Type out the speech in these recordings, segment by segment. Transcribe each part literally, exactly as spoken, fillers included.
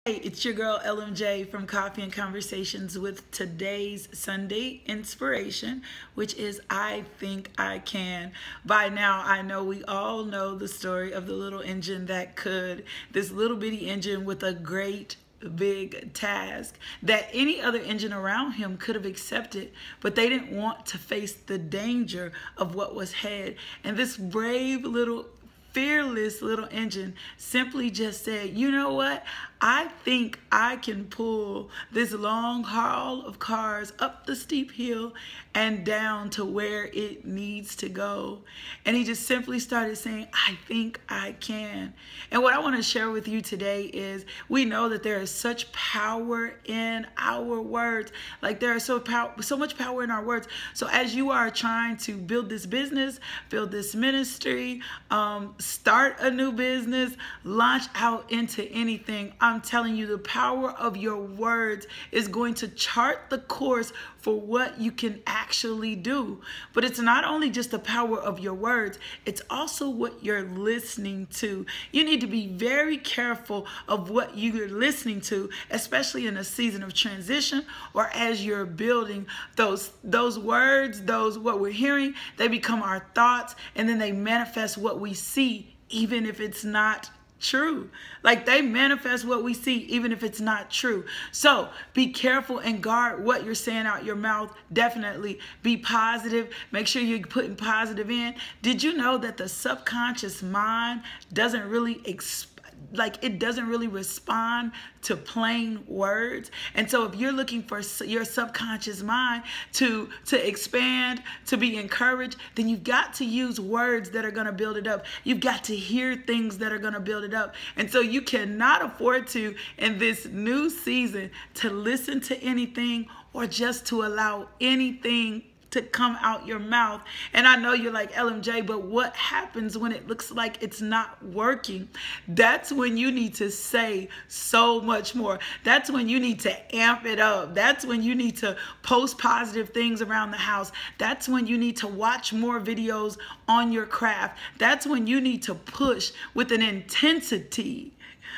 It's your girl L M J from Coffee and Conversations with today's Sunday inspiration, which is I Think I Can. By now, I know we all know the story of the little engine that could. This little bitty engine with a great big task that any other engine around him could have accepted, but they didn't want to face the danger of what was ahead. And this brave little fearless little engine simply just said, you know what? I think I can pull this long haul of cars up the steep hill and down to where it needs to go. And he just simply started saying, I think I can. And what I want to share with you today is we know that there is such power in our words. Like there is so, pow so much power in our words. So as you are trying to build this business, build this ministry, um, start a new business, launch out into anything, I'm telling you, the power of your words is going to chart the course for what you can actually do. But it's not only just the power of your words, it's also what you're listening to. You need to be very careful of what you're listening to, especially in a season of transition or as you're building those, those words, those what we're hearing, they become our thoughts, and then they manifest what we see, even if it's not true. Like they manifest what we see, even if it's not true. So be careful and guard what you're saying out your mouth. Definitely be positive. Make sure you're putting positive in. Did you know that the subconscious mind doesn't really express like it doesn't really respond to plain words? And so if you're looking for your subconscious mind to to expand, to be encouraged, then you've got to use words that are going to build it up. You've got to hear things that are going to build it up. And so you cannot afford to, in this new season, to listen to anything or just to allow anything to come out your mouth. And I know you're like, L M J, but what happens when it looks like it's not working? That's when you need to say so much more. That's when you need to amp it up. That's when you need to post positive things around the house. That's when you need to watch more videos on your craft. That's when you need to push with an intensity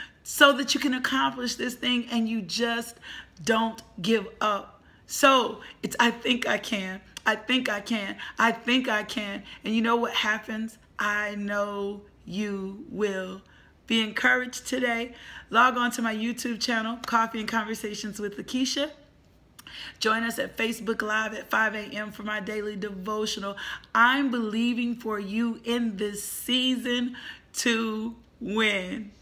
so that you can accomplish this thing and you just don't give up. So it's I think I can. I think I can. I think I can. And you know what happens? I know you will. Be encouraged today. Log on to my YouTube channel, Coffee and Conversations with Lakeisha. Join us at Facebook Live at five A M for my daily devotional. I'm believing for you in this season to win.